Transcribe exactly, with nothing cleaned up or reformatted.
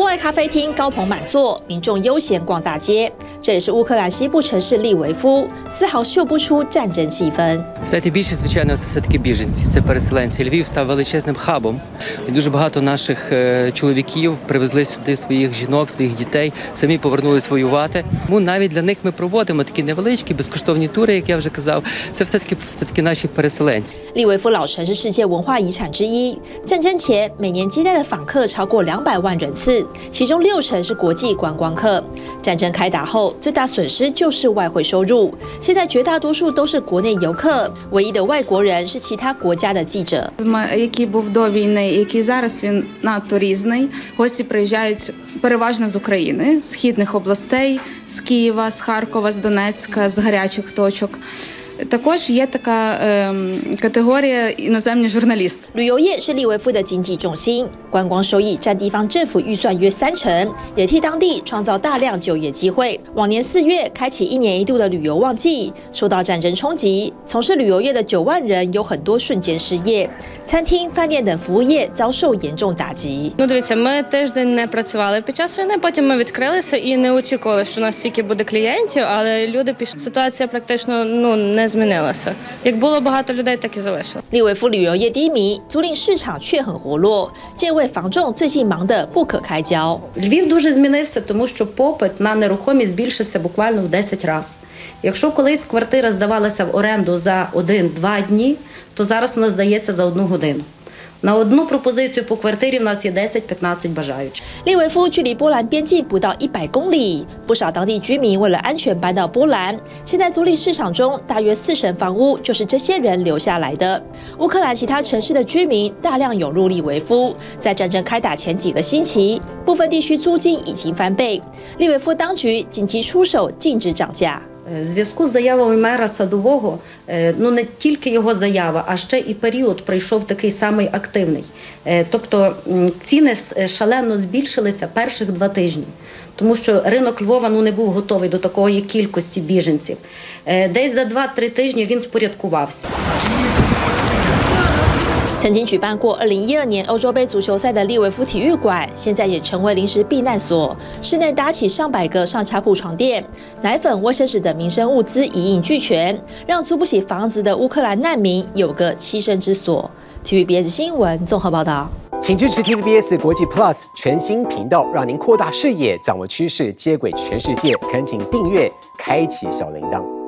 外咖啡厅高朋满座，民众悠闲逛大街。这里是乌克兰西部城市利维夫，丝毫嗅不出战争气氛。 Знаєте, більше, звичайно, це все-таки біженці, це переселенці. Львів став величезним хабом. І дуже багато наших чоловіків привезли сюди своїх жінок, своїх дітей, самі повернулись воювати. Тому навіть для них ми проводимо такі невеличкі безкоштовні тури, як я вже казав. Це все-таки все-таки наші переселенці. 利维夫老城是世界文化遗产之一，战争前每年接待的访客超过两百万人次，其中六成是国际观光客。战争开打后，最大损失就是外汇收入，现在绝大多数都是国内游客，唯一的外国人是其他国家的记者。 Який був до війни, який зараз він надто різний. Гості приїжджають переважно з України, з східних областей, з Києва, з Харкова, з Донецька, з гарячих точок. Також є така е, категорія іноземні журналісти. 旅游业是利维夫的经济重心，观光收益占地方政府预算约三成，也替当地创造大量就业机会。往年四月开启一年一度的旅游旺季，受到战争冲击，从事旅游业的九万人有很多瞬间失业，餐厅、饭店等服务业遭受严重打击。 Ну, дивіться, ми тиждень не працювали під час війни, потім ми відкрилися і не очікували, що у нас стільки буде клієнтів, але люди пішли. Ситуація практично, ну, не змінилася. Як було багато людей, так і залишилось. 利维夫旅游业低迷，租赁市场却很活络，这位房仲最近忙得不可开交。 Львів дуже змінився, тому що попит на нерухомість збільшився буквально в десять разів. Якщо колись квартира здавалася в оренду за один-два дні, то зараз вона здається за одну годину. На одну пропозицію по квартирі в нас є десять-п'ятнадцять бажаючих. 利维夫距离波兰边境不到一百公里，不少当地居民为了安全搬到波兰。现在租赁市场中，大约四成房屋就是这些人留下来的。乌克兰其他城市的居民大量涌入利维夫，在战争开打前几个星期，部分地区租金已经翻倍。利维夫当局紧急出手，禁止涨价。 В зв'язку з заявою мера Садового, ну не тільки його заява, а ще і період прийшов такий самий активний. Тобто ціни шалено збільшилися перших два тижні, тому що ринок Львова ну, не був готовий до такої кількості біженців. Десь за два-три тижні він впорядкувався. 曾经举办过二零一二年欧洲杯足球赛的利维夫体育馆，现在也成为临时避难所。室内搭起上百个上下铺床垫，奶粉、卫生纸等民生物资一应俱全，让租不起房子的乌克兰难民有个栖身之所。T V B S 新闻综合报道。 请支持 T V B S 国际 Plus 全新频道，让您扩大视野，掌握趋势，接轨全世界。恳请订阅，开启小铃铛。